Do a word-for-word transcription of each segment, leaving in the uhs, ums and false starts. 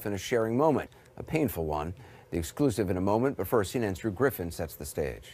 in a sharing moment, a painful one. The exclusive in a moment, but first, C N N's Drew Griffin sets the stage.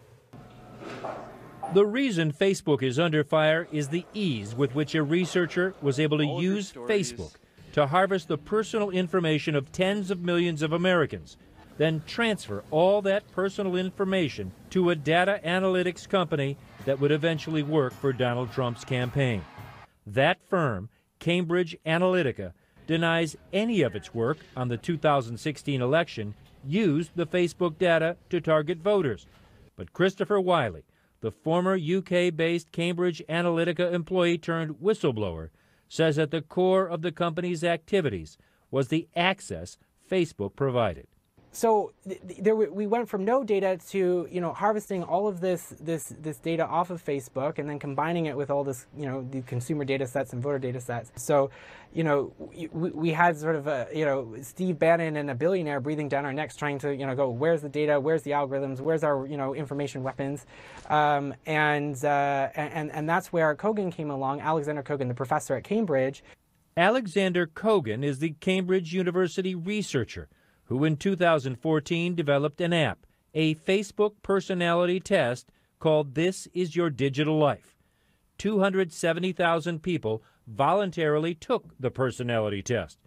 The reason Facebook is under fire is the ease with which a researcher was able to use Facebook to harvest the personal information of tens of millions of Americans, then transfer all that personal information to a data analytics company that would eventually work for Donald Trump's campaign. That firm, Cambridge Analytica, denies any of its work on the two thousand sixteen election used the Facebook data to target voters. But Christopher Wiley, the former U K-based Cambridge Analytica employee turned whistleblower, says at the core of the company's activities was the access Facebook provided. So th there we went from no data to, you know, harvesting all of this this this data off of Facebook and then combining it with all this, you know, the consumer data sets and voter data sets. So, you know, we, we had sort of a, you know, Steve Bannon and a billionaire breathing down our necks trying to, you know, go, where's the data, where's the algorithms, where's our, you know, information weapons, um, and uh, and and that's where Kogan came along, Alexander Kogan, the professor at Cambridge. Alexander Kogan is the Cambridge University researcher who in two thousand fourteen developed an app, a Facebook personality test called This Is Your Digital Life. two hundred seventy thousand people voluntarily took the personality test.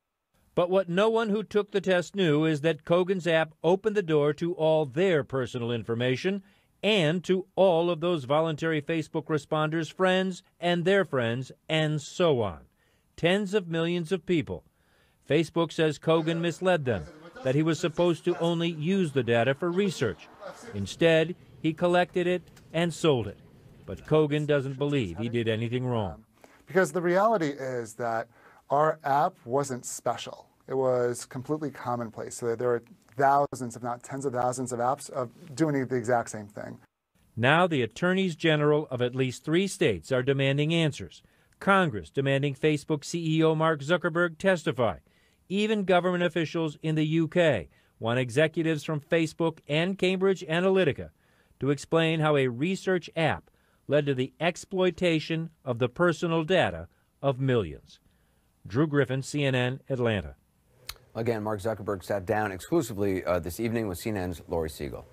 But what no one who took the test knew is that Kogan's app opened the door to all their personal information and to all of those voluntary Facebook responders' friends and their friends, and so on. Tens of millions of people. Facebook says Kogan misled them, that he was supposed to only use the data for research. Instead, he collected it and sold it. But Kogan doesn't believe he did anything wrong. Because the reality is that our app wasn't special. It was completely commonplace. So there were thousands, if not tens of thousands of apps of doing the exact same thing. Now the attorneys general of at least three states are demanding answers. Congress demanding Facebook C E O Mark Zuckerberg testify. Even government officials in the U K want executives from Facebook and Cambridge Analytica to explain how a research app led to the exploitation of the personal data of millions. Drew Griffin, C N N, Atlanta. Again, Mark Zuckerberg sat down exclusively uh, this evening with C N N's Lori Siegel.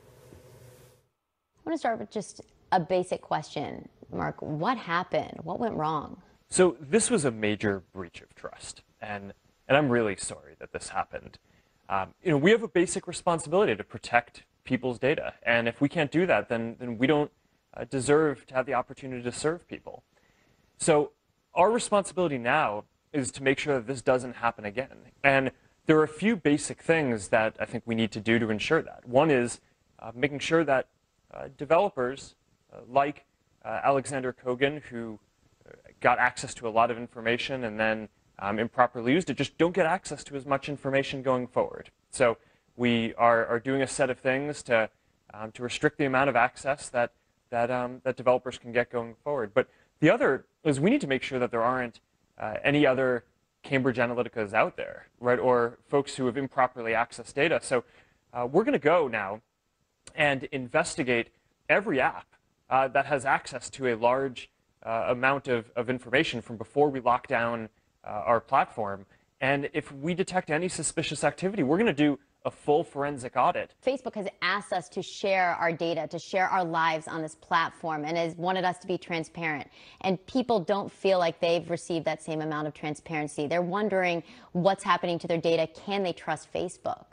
I want to start with just a basic question, Mark. What happened? What went wrong? So this was a major breach of trust, and and I'm really sorry that this happened. Um, you know, we have a basic responsibility to protect people's data, and if we can't do that, then then we don't uh, deserve to have the opportunity to serve people. So our responsibility now is to make sure that this doesn't happen again. And there are a few basic things that I think we need to do to ensure that. One is uh, making sure that uh, developers uh, like uh, Alexander Kogan, who got access to a lot of information and then um, improperly used it, just don't get access to as much information going forward. So we are, are doing a set of things to, um, to restrict the amount of access that, that, um, that developers can get going forward. But the other is we need to make sure that there aren't uh, any other Cambridge Analyticas out there, right, or folks who have improperly accessed data. So uh, we're going to go now and investigate every app uh, that has access to a large uh, amount of, of information from before we lock down uh, our platform. And if we detect any suspicious activity, we're going to do a full forensic audit. Facebook has asked us to share our data, to share our lives on this platform, and has wanted us to be transparent. And people don't feel like they've received that same amount of transparency. They're wondering what's happening to their data. Can they trust Facebook?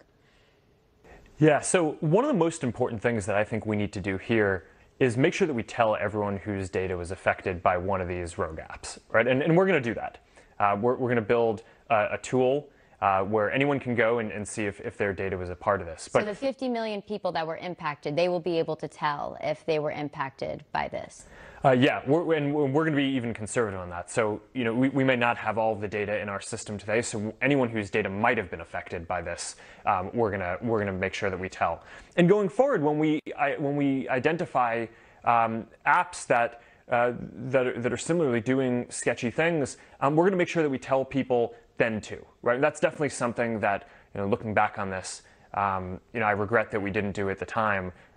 Yeah, so one of the most important things that I think we need to do here is make sure that we tell everyone whose data was affected by one of these rogue apps, right? And, and we're going to do that. Uh, we're we're going to build uh, a tool Uh, where anyone can go and, and see if, if their data was a part of this. But so the fifty million people that were impacted, they will be able to tell if they were impacted by this? Uh, yeah, we're, and we're going to be even conservative on that. So, you know, we, we may not have all of the data in our system today. So anyone whose data might have been affected by this, um, we're going to we're going to make sure that we tell. And going forward, when we I, when we identify um, apps that uh, that are, that are similarly doing sketchy things, um, we're going to make sure that we tell people then too, right? That's definitely something that, you know, looking back on this, um, you know, I regret that we didn't do at the time.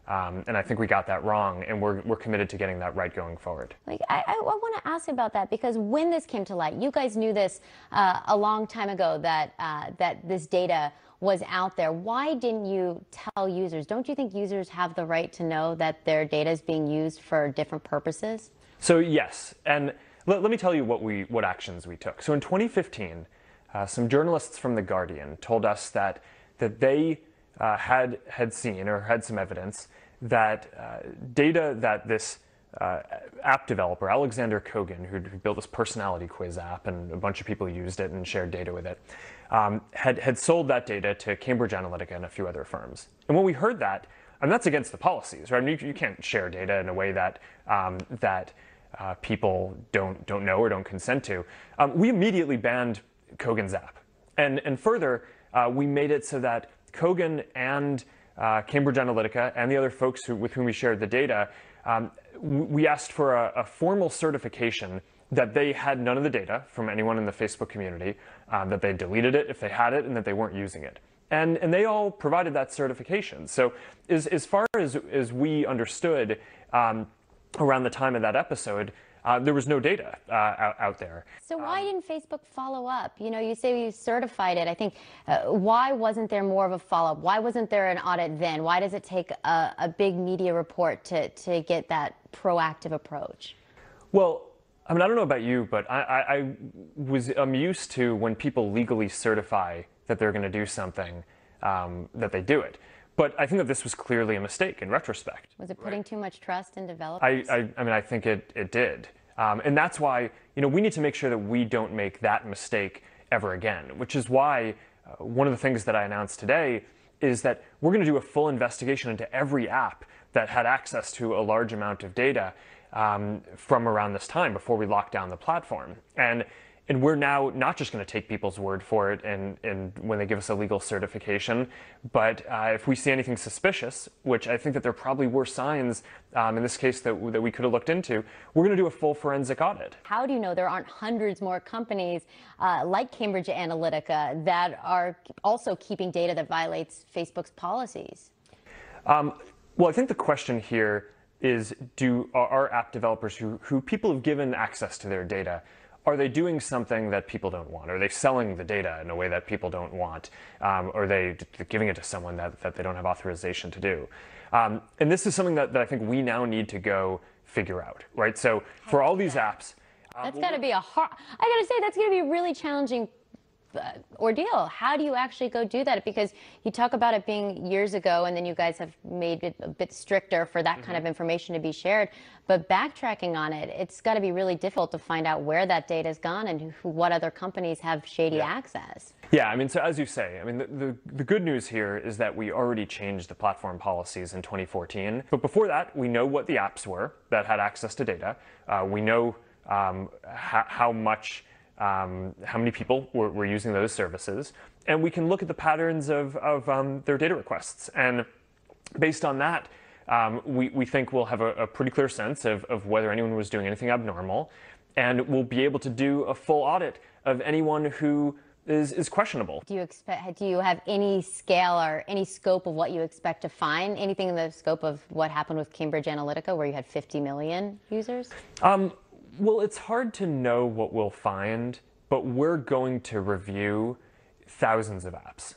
Um, and I think we got that wrong, and we're, we're committed to getting that right going forward. Like, I, I, I want to ask about that, because when this came to light, you guys knew this uh, a long time ago, that, uh, that this data was out there. Why didn't you tell users? Don't you think users have the right to know that their data is being used for different purposes? So yes, and let, let me tell you what, we, what actions we took. So in twenty fifteen, uh, some journalists from The Guardian told us that, that they Uh, had had seen or had some evidence that uh, data that this uh, app developer, Alexander Kogan, who built this personality quiz app, and a bunch of people used it and shared data with it, um, had, had sold that data to Cambridge Analytica and a few other firms. And when we heard that, and that's against the policies, right? I mean, you, you can't share data in a way that um, that uh, people don't don't know or don't consent to. Um, we immediately banned Kogan's app, and and further, uh, we made it so that Kogan and uh, Cambridge Analytica and the other folks who, with whom we shared the data, um, we asked for a, a formal certification that they had none of the data from anyone in the Facebook community, um, that they deleted it if they had it, and that they weren't using it. And, and they all provided that certification. So as, as far as, as we understood um, around the time of that episode, Uh, there was no data uh, out, out there. So why um, didn't Facebook follow up? You know, you say you certified it. I think, uh, why wasn't there more of a follow-up? Why wasn't there an audit then? Why does it take a, a big media report to, to get that proactive approach? Well, I mean, I don't know about you, but I, I, I was, I'm used to when people legally certify that they're going to do something, um, that they do it. But I think that this was clearly a mistake in retrospect. Was it putting right. too much trust in developers? I, I, I mean, I think it, it did. Um, and that's why, you know, we need to make sure that we don't make that mistake ever again, which is why uh, one of the things that I announced today is that we're going to do a full investigation into every app that had access to a large amount of data um, from around this time before we locked down the platform. And And we're now not just going to take people's word for it and, and when they give us a legal certification, but uh, if we see anything suspicious, which I think that there probably were signs um, in this case that, that we could have looked into, we're going to do a full forensic audit. How do you know there aren't hundreds more companies uh, like Cambridge Analytica that are also keeping data that violates Facebook's policies? Um, well, I think the question here is, do our app developers who, who people have given access to their data, are they doing something that people don't want? Are they selling the data in a way that people don't want? Um, or are they giving it to someone that, that they don't have authorization to do? Um, and this is something that, that I think we now need to go figure out, right? So for all these apps... Uh, that's got to be a hard... I got to say, that's going to be a really challenging uh, ordeal. How do you actually go do that? Because you talk about it being years ago, and then you guys have made it a bit stricter for that mm-hmm. kind of information to be shared. But backtracking on it, it's got to be really difficult to find out where that data has gone and who, what other companies have shady yeah. access. Yeah, I mean, so as you say, I mean, the, the, the good news here is that we already changed the platform policies in twenty fourteen. But before that, we know what the apps were that had access to data. Uh, we know um, how, how much, um, how many people were, were using those services. And we can look at the patterns of, of um, their data requests. And based on that, Um, we, we think we'll have a, a pretty clear sense of, of whether anyone was doing anything abnormal, and we'll be able to do a full audit of anyone who is, is questionable. Do you expect? Do you have any scale or any scope of what you expect to find? Anything in the scope of what happened with Cambridge Analytica, where you had fifty million users? Um, well, it's hard to know what we'll find, but we're going to review thousands of apps.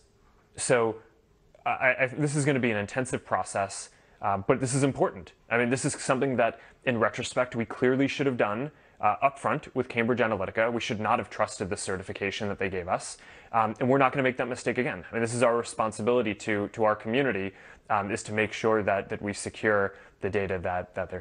So I, I, this is going to be an intensive process. Um, but this is important. I mean, this is something that, in retrospect, we clearly should have done uh, up front with Cambridge Analytica. We should not have trusted the certification that they gave us. Um, and we're not going to make that mistake again. I mean, this is our responsibility to, to our community, um, is to make sure that, that we secure the data that, that they're...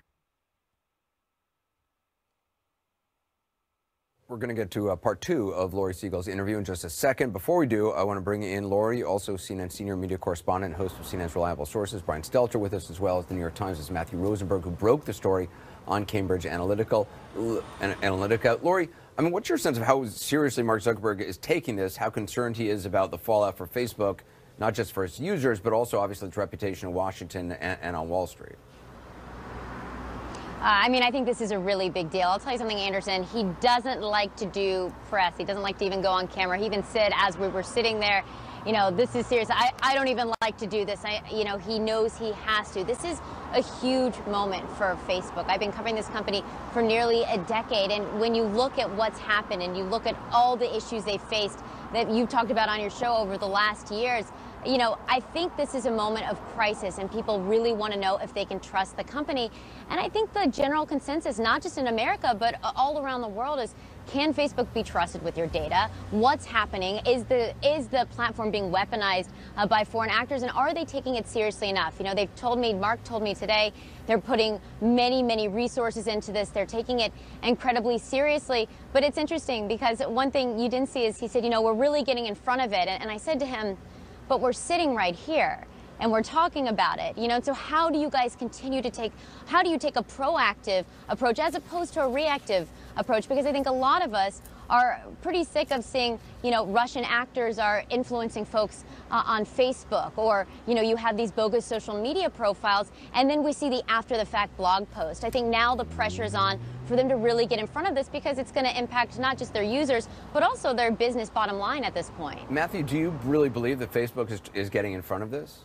We're going to get to uh, part two of Lori Siegel's interview in just a second. Before we do, I want to bring in Lori, also C N N senior media correspondent and host of C N N's Reliable Sources. Brian Stelter with us, as well as the New York Times' Matthew Rosenberg, who broke the story on Cambridge Analytica. Analytica. Lori, I mean, what's your sense of how seriously Mark Zuckerberg is taking this, how concerned he is about the fallout for Facebook, not just for its users, but also obviously its reputation in Washington and, and on Wall Street? I mean, I think this is a really big deal. I'll tell you something, Anderson. He doesn't like to do press. He doesn't like to even go on camera. He even said, as we were sitting there, you know, this is serious. I, I don't even like to do this. I, you know, he knows he has to. This is a huge moment for Facebook. I've been covering this company for nearly a decade, and when you look at what's happened and you look at all the issues they faced that you've talked about on your show over the last years, you know, I think this is a moment of crisis, and people really want to know if they can trust the company. And I think the general consensus, not just in America, but all around the world, is, can Facebook be trusted with your data? What's happening? Is the is the platform being weaponized uh, by foreign actors, and are they taking it seriously enough? You know, they've told me, Mark told me today, they're putting many, many resources into this. They're taking it incredibly seriously. But it's interesting because one thing you didn't see is he said, you know, we're really getting in front of it. And, and I said to him, but we're sitting right here and we're talking about it, you know, so how do you guys continue to take, how do you take a proactive approach as opposed to a reactive approach? Because I think a lot of us are pretty sick of seeing, you know, Russian actors are influencing folks uh, on Facebook, or, you know, you have these bogus social media profiles, and then we see the after the fact blog post. I think now the pressure is on for them to really get in front of this, because it's going to impact not just their users, but also their business bottom line at this point. Matthew, do you really believe that Facebook is, is getting in front of this?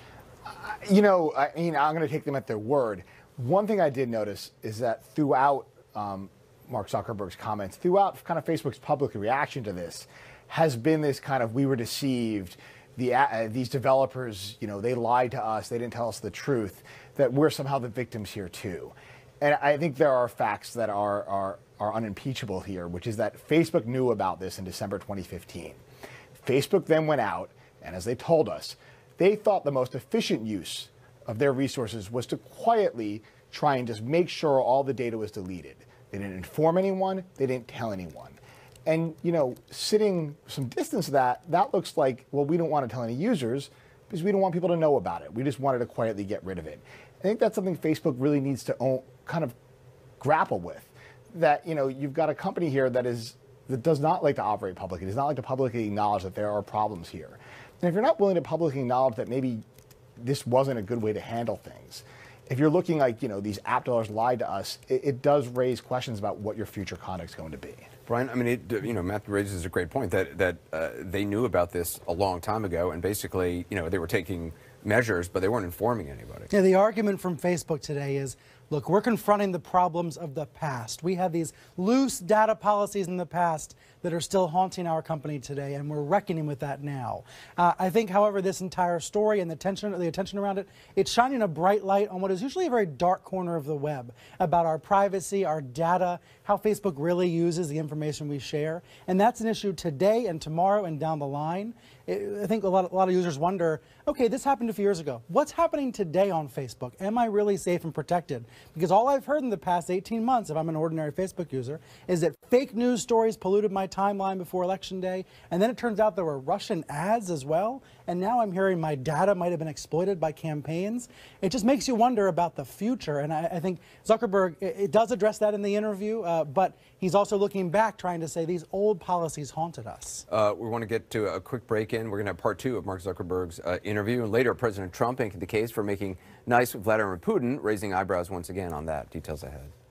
You know, I mean, I'm going to take them at their word. One thing I did notice is that throughout um, Mark Zuckerberg's comments, throughout kind of Facebook's public reaction to this, has been this kind of, we were deceived, the, uh, these developers, you know, they lied to us, they didn't tell us the truth, that we're somehow the victims here too. And I think there are facts that are, are, are unimpeachable here, which is that Facebook knew about this in December twenty fifteen. Facebook then went out, and as they told us, they thought the most efficient use of their resources was to quietly try and just make sure all the data was deleted. They didn't inform anyone, they didn't tell anyone. And, you know, sitting some distance to that, that looks like, well, we don't want to tell any users because we don't want people to know about it. We just wanted to quietly get rid of it. I think that's something Facebook really needs to own, kind of grapple with. That, you know, you've got a company here that is that does not like to operate publicly. It does not like to publicly acknowledge that there are problems here. And if you're not willing to publicly acknowledge that maybe this wasn't a good way to handle things, if you're looking like, you know, these app developers lied to us, it, it does raise questions about what your future conduct is going to be. Brian, I mean, it, you know, Matthew raises a great point that that uh, they knew about this a long time ago, and basically, you know, they were taking measures, but they weren't informing anybody. Yeah, the argument from Facebook today is, look, we're confronting the problems of the past. We had these loose data policies in the past that are still haunting our company today, and we're reckoning with that now. Uh, I think, however, this entire story and the tension, the attention around it, it's shining a bright light on what is usually a very dark corner of the web about our privacy, our data, how Facebook really uses the information we share. And that's an issue today and tomorrow and down the line. I think a lot, of, a lot of users wonder, okay, this happened a few years ago. What's happening today on Facebook? Am I really safe and protected? Because all I've heard in the past eighteen months, if I'm an ordinary Facebook user, is that fake news stories polluted my timeline before Election Day, and then it turns out there were Russian ads as well, and now I'm hearing my data might have been exploited by campaigns. It just makes you wonder about the future, and I, I think Zuckerberg, it, it does address that in the interview, uh, but he's also looking back, trying to say these old policies haunted us. Uh, we want to get to a quick break in. We're going to have part two of Mark Zuckerberg's uh, interview, and later President Trump making the case for making nice with Vladimir Putin, raising eyebrows once again on that. Details ahead.